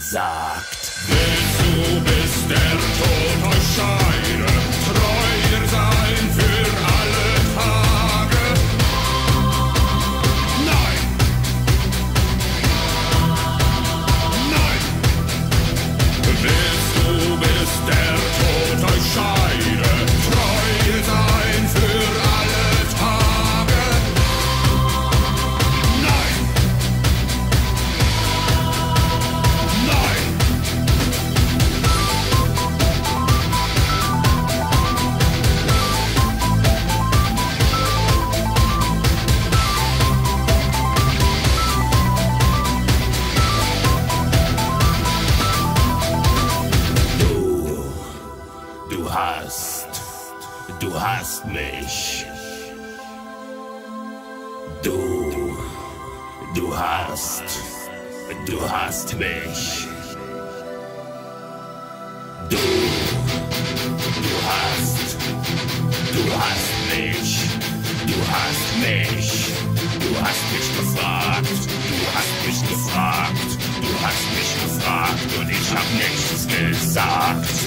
gesagt. Willst du, bis der Tod euch scheide, treuer sein für alle Tage? Nein! Nein! Willst du, bis der Tod euch scheide, treuer sein für alle Tage? Nein! Nein! Du hast mich. Du hast mich. Du hast mich. Du hast mich. Du hast mich gefragt. Du hast mich gefragt. Du hast mich gefragt und ich hab nichts gesagt.